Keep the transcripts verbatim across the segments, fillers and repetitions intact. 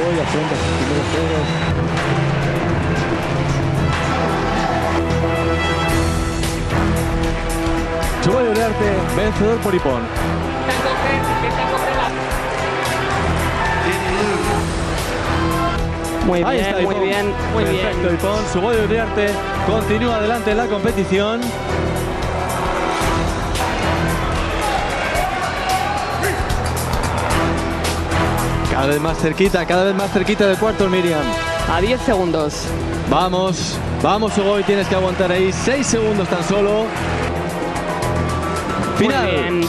Sugoi afronta sus primeros juegos. Sugoi Uriarte, vencedor por Ippon. Muy bien, Ahí está, muy Ippon. bien, muy Perfecto, bien. Ippon. Sugoi Uriarte continúa adelante en la competición. Cada vez más cerquita, cada vez más cerquita del cuarto, Miriam. A diez segundos. Vamos, vamos, Sugoi, tienes que aguantar ahí. seis segundos tan solo. Final. Muy bien.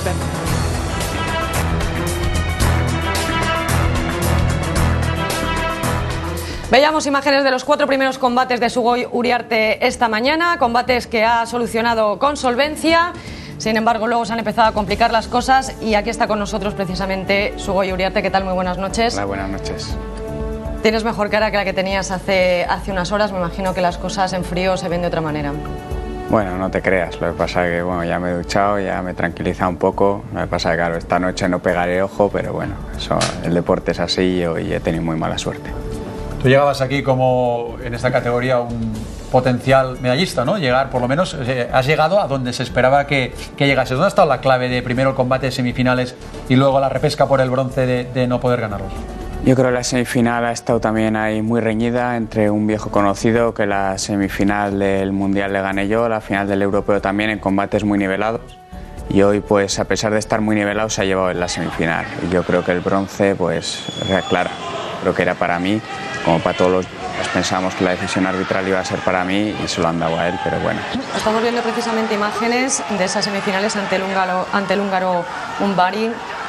Veíamos imágenes de los cuatro primeros combates de Sugoi Uriarte esta mañana, combates que ha solucionado con solvencia. Sin embargo, luego se han empezado a complicar las cosas y aquí está con nosotros precisamente Sugoi Uriarte. ¿Qué tal? Muy buenas noches. Hola, buenas noches. Tienes mejor cara que la que tenías hace, hace unas horas. Me imagino que las cosas en frío se ven de otra manera. Bueno, no te creas, lo que pasa es que bueno, ya me he duchado, ya me he tranquilizado un poco. Lo que pasa es que claro, esta noche no pegaré ojo, pero bueno, eso, el deporte es así y hoy he tenido muy mala suerte. Tú llegabas aquí como en esta categoría un potencial medallista, ¿no? Llegar, por lo menos, eh, has llegado a donde se esperaba que, que llegases. ¿Dónde ha estado la clave de primero el combate de semifinales y luego la repesca por el bronce de, de no poder ganarlos? Yo creo que la semifinal ha estado también ahí muy reñida entre un viejo conocido, que la semifinal del Mundial le gané yo, la final del Europeo también, en combates muy nivelados. Y hoy, pues, a pesar de estar muy nivelado, se ha llevado en la semifinal. Y yo creo que el bronce, pues, era claro. Creo que era para mí, como para todos los días pensábamos que la decisión arbitral iba a ser para mí y se lo han dado a él, pero bueno. Estamos viendo precisamente imágenes de esas semifinales ante el húngaro, ante el húngaro Umbari.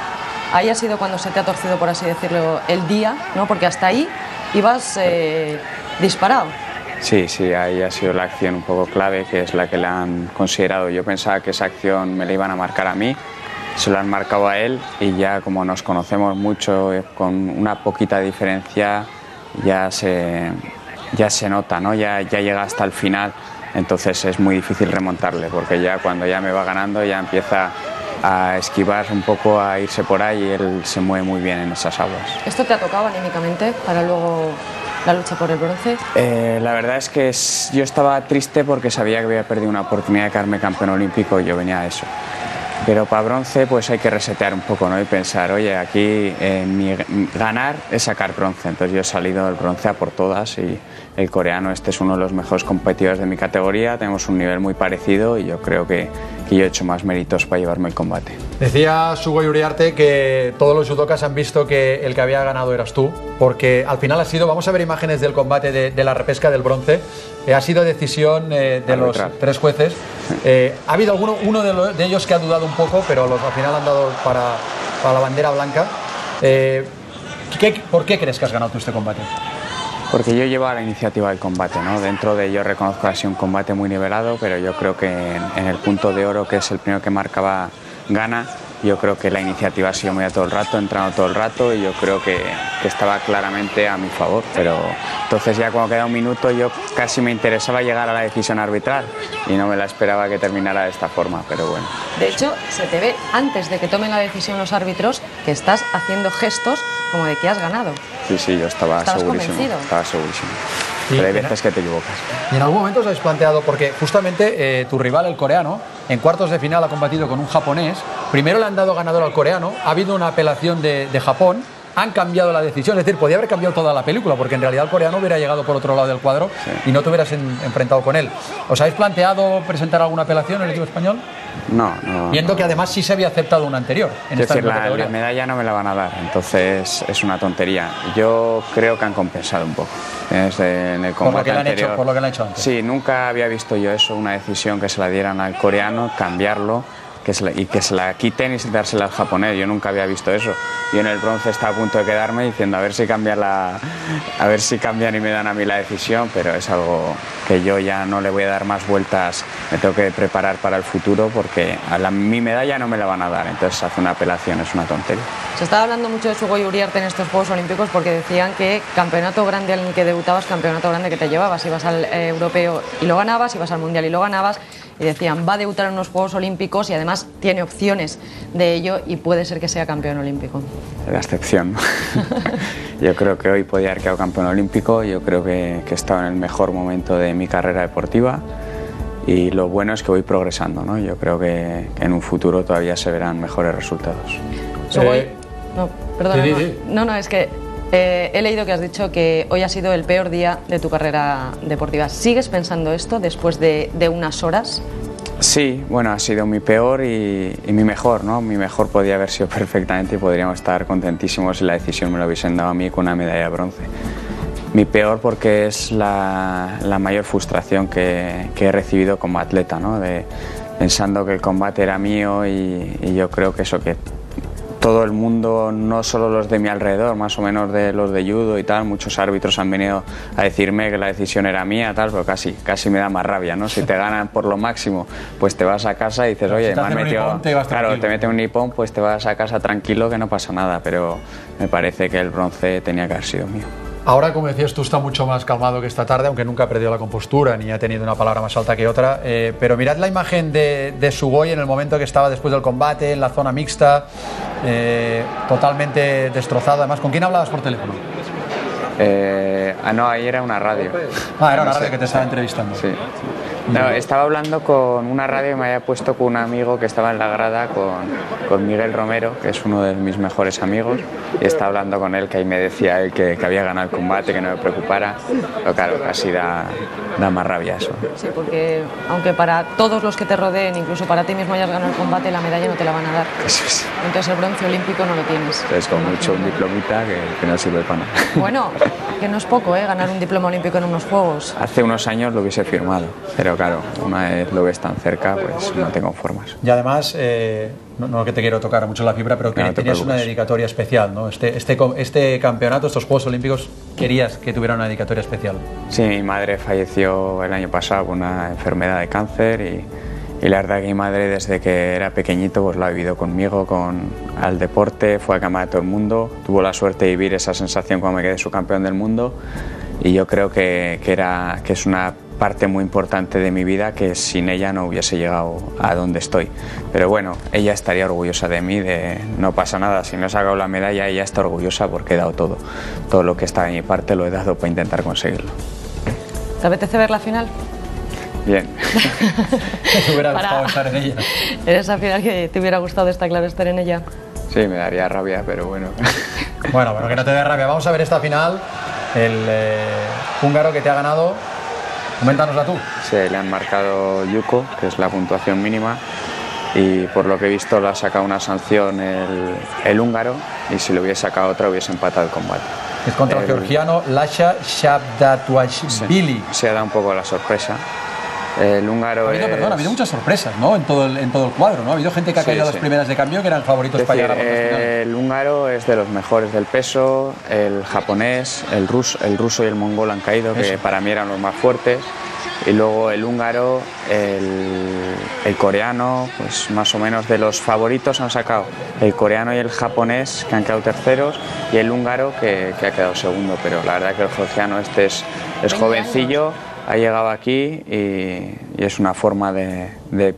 Ahí ha sido cuando se te ha torcido, por así decirlo, el día, ¿no? Porque hasta ahí ibas eh, disparado. Sí, sí, ahí ha sido la acción un poco clave, que es la que le han considerado. Yo pensaba que esa acción me la iban a marcar a mí, se lo han marcado a él y ya como nos conocemos mucho, con una poquita diferencia ya se, ya se nota, ¿no? Ya, ya llega hasta el final, entonces es muy difícil remontarle, porque ya cuando ya me va ganando ya empieza a esquivar un poco, a irse por ahí y él se mueve muy bien en esas aguas. ¿Esto te ha tocado anímicamente para luego la lucha por el bronce? Eh, la verdad es que es, yo estaba triste porque sabía que había perdido una oportunidad de quedarme campeón olímpico y yo venía a eso. Pero para bronce pues hay que resetear un poco, ¿no? Y pensar, oye, aquí eh, mi, ganar es sacar bronce. Entonces yo he salido del bronce a por todas y el coreano este es uno de los mejores competidores de mi categoría, tenemos un nivel muy parecido y yo creo que, que yo he hecho más méritos para llevarme el combate. Decía Sugoi Uriarte que todos los judokas han visto que el que había ganado eras tú, porque al final ha sido, vamos a ver imágenes del combate de, de la repesca del bronce, eh, ha sido decisión eh, de arbitral. Los tres jueces. Eh, ha habido alguno, uno de, lo, de ellos que ha dudado un poco, pero los, al final han dado para, para la bandera blanca. Eh, ¿qué, ¿Por qué crees que has ganado tú este combate? Porque yo llevaba la iniciativa del combate, ¿no? Dentro de ello reconozco que ha sido un combate muy nivelado, pero yo creo que en, en el punto de oro, que es el primero que marcaba gana, yo creo que la iniciativa ha sido muy a todo el rato, entrando todo el rato y yo creo que, que estaba claramente a mi favor. Pero entonces ya cuando queda un minuto yo casi me interesaba llegar a la decisión arbitral y no me la esperaba que terminara de esta forma, pero bueno. De hecho, se te ve antes de que tomen la decisión los árbitros que estás haciendo gestos como de que has ganado. Sí, sí, yo estaba ¿Estabas segurísimo. convencido? Estaba segurísimo. Y Pero hay en- veces que te equivocas. Y en algún momento os habéis planteado, porque justamente eh, tu rival, el coreano, en cuartos de final ha combatido con un japonés. Primero le han dado ganador al coreano, ha habido una apelación de, de Japón, han cambiado la decisión, es decir, podía haber cambiado toda la película, porque en realidad el coreano hubiera llegado por otro lado del cuadro Sí. y no te hubieras en- enfrentado con él. ¿Os habéis planteado presentar alguna apelación en el equipo español? No, no. Viendo no. que además sí se había aceptado una anterior en Es esta decir, misma la, categoría. la medalla no me la van a dar, entonces es una tontería. Yo creo que han compensado un poco. Es de- en el Por lo combate que le han anterior. hecho- por lo que le han hecho antes. Sí, nunca había visto yo eso, una decisión que se la dieran al coreano, cambiarlo que se la, y que se la quiten y dársela al japonés. Yo nunca había visto eso. Yo en el bronce estaba a punto de quedarme diciendo a ver si cambia la, a ver si cambian y me dan a mí la decisión, pero es algo que yo ya no le voy a dar más vueltas. Me tengo que preparar para el futuro porque a la, mi medalla no me la van a dar. Entonces hace una apelación, es una tontería. Se estaba hablando mucho de Sugoi Uriarte en estos Juegos Olímpicos porque decían que campeonato grande en el que debutabas, campeonato grande que te llevabas. Ibas al eh, europeo y lo ganabas, ibas al mundial y lo ganabas. Y decían, va a debutar en unos Juegos Olímpicos y además tiene opciones de ello y puede ser que sea campeón olímpico. La excepción. Yo creo que hoy podía haber quedado campeón olímpico, yo creo que, que he estado en el mejor momento de mi carrera deportiva y lo bueno es que voy progresando, ¿no? Yo creo que, que en un futuro todavía se verán mejores resultados. Sugoi, Eh, no, perdona, sí, no, sí, sí. no, no, es que eh, he leído que has dicho que hoy ha sido el peor día de tu carrera deportiva. ¿Sigues pensando esto después de, de unas horas? Sí, bueno, ha sido mi peor y, y mi mejor, ¿no? Mi mejor podía haber sido perfectamente y podríamos estar contentísimos si la decisión me lo hubiesen dado a mí con una medalla de bronce. Mi peor porque es la, la mayor frustración que, que he recibido como atleta, ¿no? De, pensando que el combate era mío y, y yo creo que eso que todo el mundo, no solo los de mi alrededor, más o menos de los de judo y tal, muchos árbitros han venido a decirme que la decisión era mía, tal, pero casi, casi me da más rabia, ¿no? Si te ganan por lo máximo, pues te vas a casa y dices, oye, Si te me han hacen un metido, nipón, te vas claro, tranquilo. te mete un nipón, pues te vas a casa tranquilo que no pasa nada, pero me parece que el bronce tenía que haber sido mío. Ahora, como decías tú, está mucho más calmado que esta tarde, aunque nunca ha perdido la compostura ni ha tenido una palabra más alta que otra. Eh, pero mirad la imagen de, de Sugoi en el momento que estaba después del combate, en la zona mixta, eh, totalmente destrozado. Además, ¿con quién hablabas por teléfono? Eh, ah, no, ahí era una radio. Ah, era una No sé. radio que te estaba entrevistando. Sí. No, estaba hablando con una radio y me había puesto con un amigo que estaba en la grada, con, con Miguel Romero, que es uno de mis mejores amigos, y estaba hablando con él, que ahí me decía él que, que había ganado el combate, que no me preocupara, pero claro, casi da, da más rabia eso. Sí, porque aunque para todos los que te rodeen, incluso para ti mismo hayas ganado el combate, la medalla no te la van a dar. Eso es, Entonces el bronce olímpico no lo tienes. es como mucho un diplomita que, que no sirve para nada. Bueno, que no es poco, ¿eh? Ganar un diploma olímpico en unos Juegos. Hace unos años lo hubiese firmado, pero claro, una vez lo ves tan cerca, pues no te conformas. Y además, eh, no, no que te quiero tocar mucho la fibra, pero que No, no te tenías una preocupes. dedicatoria especial, ¿no? Este, este, com- este campeonato, estos Juegos Olímpicos, querías que tuviera una dedicatoria especial. Sí, mi madre falleció el año pasado con una enfermedad de cáncer y, y la verdad que mi madre desde que era pequeñito pues lo ha vivido conmigo, con al deporte, fue a cama de todo el mundo, tuvo la suerte de vivir esa sensación cuando me quedé subcampeón del mundo y yo creo que, que, era, que es una parte muy importante de mi vida que sin ella no hubiese llegado a donde estoy. Pero bueno, ella estaría orgullosa de mí, de no pasa nada, si no he sacado la medalla ella está orgullosa porque he dado todo. Todo lo que está de mi parte lo he dado para intentar conseguirlo. ¿Te apetece ver la final? Bien. ¿Te hubiera Para- gustado estar en ella? ¿En esa final que te hubiera gustado, está claro, estar en ella? Sí, me daría rabia, pero bueno. Bueno, bueno, que no te dé rabia. Vamos a ver esta final. El eh, húngaro que te ha ganado. Coméntanosla tú. Sí, le han marcado Yuko, que es la puntuación mínima, y por lo que he visto le ha sacado una sanción el, el húngaro, y si le hubiese sacado otra hubiese empatado el combate. Es contra el El- georgiano Lasha Shabdatuashvili. Se ha dado un poco la sorpresa. El húngaro Ha habido, es... perdón, ha habido muchas sorpresas, ¿no? En todo el, en todo el cuadro, ¿no? Ha habido gente que ha Sí, caído a las sí. primeras de cambio que eran favoritos Es para decir, llegar a la ronda final. el húngaro es de los mejores del peso, el japonés, el ruso, el ruso y el mongol han caído, que Eso. para mí eran los más fuertes, y luego el húngaro, el, el coreano, pues más o menos de los favoritos han sacado el coreano y el japonés, que han quedado terceros, y el húngaro, que, que ha quedado segundo, pero la verdad que el georgiano este es, es jovencillo, ha llegado aquí y, y es una forma de, de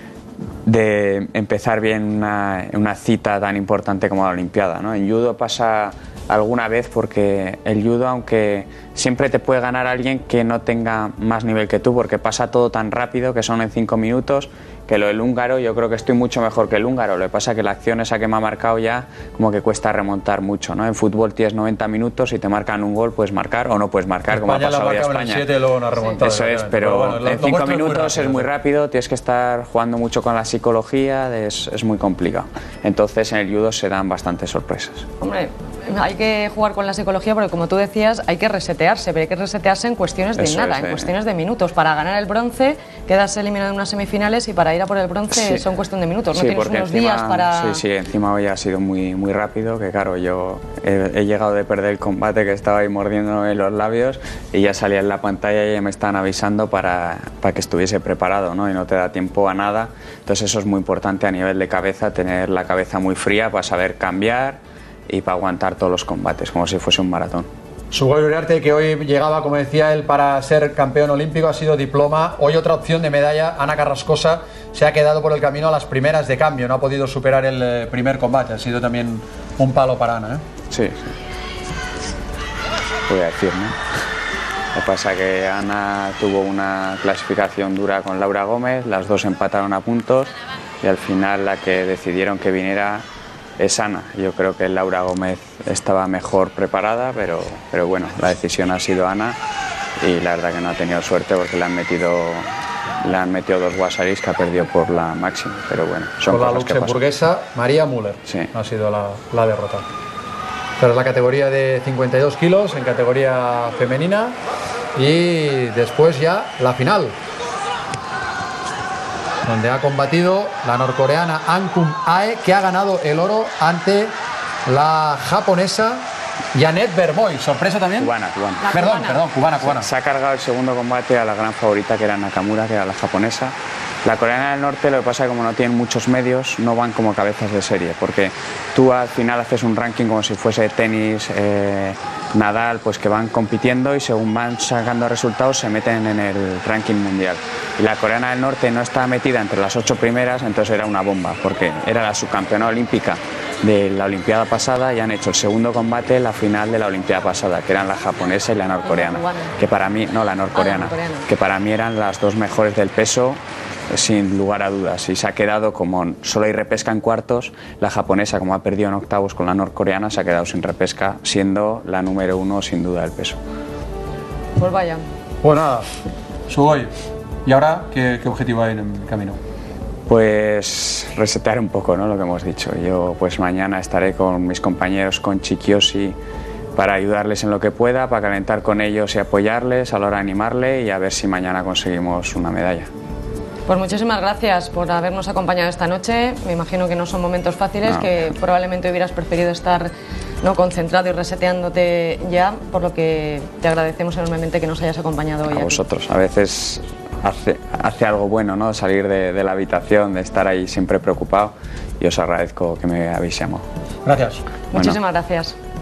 de empezar bien una, una cita tan importante como la Olimpiada, ¿no? En judo pasa alguna vez porque el judo, aunque siempre te puede ganar alguien que no tenga más nivel que tú, porque pasa todo tan rápido que son en cinco minutos, que lo del húngaro, yo creo que estoy mucho mejor que el húngaro. Lo que pasa es que la acción esa que me ha marcado ya como que cuesta remontar mucho, ¿no? En fútbol tienes noventa minutos y te marcan un gol, puedes marcar o no puedes marcar, como ha España la pasado ya a marcaba en el España. siete y luego una remontada. Eso es, efectivamente. pero bueno, lo- en lo cinco vuestro minutos es rápido, muy sí. rápido, tienes que estar jugando mucho con la psicología, es, es muy complicado. Entonces en el judo se dan bastantes sorpresas. Hombre, hay que jugar con la psicología porque, como tú decías, hay que resetearse, pero hay que resetearse en cuestiones de Eso nada, es, en eh. cuestiones de minutos. Para ganar el bronce quedas eliminado en unas semifinales y para ir a por el bronce Sí. son cuestión de minutos. No Sí, tienes porque unos encima, días para... sí, sí, encima hoy ha sido muy, muy rápido, que claro, yo he, he llegado de perder el combate, que estaba ahí mordiéndome los labios y ya salía en la pantalla y ya me estaban avisando para, para que estuviese preparado, ¿no? Y no te da tiempo a nada. Entonces eso es muy importante a nivel de cabeza, tener la cabeza muy fría para saber cambiar y para aguantar todos los combates, como si fuese un maratón. Sugoi Uriarte, que hoy llegaba, como decía él, para ser campeón olímpico, ha sido diploma. Hoy otra opción de medalla, Ana Carrascosa, se ha quedado por el camino a las primeras de cambio. No ha podido superar el eh, primer combate. Ha sido también un palo para Ana, ¿eh? Sí, sí. voy a decir, ¿no? Lo que pasa es que Ana tuvo una clasificación dura con Laura Gómez, las dos empataron a puntos y al final la que decidieron que viniera es Ana. Yo creo que Laura Gómez estaba mejor preparada, pero, pero bueno, la decisión ha sido Ana y la verdad que no ha tenido suerte porque le han metido, le han metido dos guasaris que ha perdido por la máxima, pero bueno, son por la cosas que luxemburguesa María Müller, sí. ha sido la, la derrota. Pero es la categoría de cincuenta y dos kilos en categoría femenina y después ya la final, donde ha combatido la norcoreana An Kum-ae, que ha ganado el oro ante la japonesa Janet Vermoy. ¿Sorpresa también? Cubana, cubana. La Perdón, cubana. perdón, cubana, cubana. Se ha cargado el segundo combate a la gran favorita, que era Nakamura, que era la japonesa. La coreana del norte, lo que pasa es que como no tienen muchos medios, no van como cabezas de serie, porque tú al final haces un ranking como si fuese tenis, eh, Nadal, pues que van compitiendo y según van sacando resultados se meten en el ranking mundial. Y la coreana del norte no estaba metida entre las ocho primeras, entonces era una bomba, porque era la subcampeona olímpica de la Olimpiada pasada y han hecho el segundo combate en la final de la Olimpiada pasada, que eran la japonesa y la norcoreana, que para mí, no, la norcoreana, Ah, la norcoreana. que para mí eran las dos mejores del peso, sin lugar a dudas, y se ha quedado como solo hay repesca en cuartos. La japonesa, como ha perdido en octavos con la norcoreana, se ha quedado sin repesca, siendo la número uno sin duda del peso. Pues vaya. Pues nada, Sugoi. ¿Y ahora qué, qué objetivo hay en el camino? Pues resetear un poco, ¿no? Lo que hemos dicho. Yo pues mañana estaré con mis compañeros, con Chikiosi, para ayudarles en lo que pueda, para calentar con ellos y apoyarles, a la hora de animarle y a ver si mañana conseguimos una medalla. Pues muchísimas gracias por habernos acompañado esta noche. Me imagino que no son momentos fáciles, No. que probablemente hubieras preferido estar no concentrado y reseteándote ya, por lo que te agradecemos enormemente que nos hayas acompañado hoy A aquí. vosotros. A veces hace, hace algo bueno, ¿no? Salir de, de la habitación, de estar ahí siempre preocupado, y os agradezco que me habéis llamado. Gracias. Muchísimas gracias.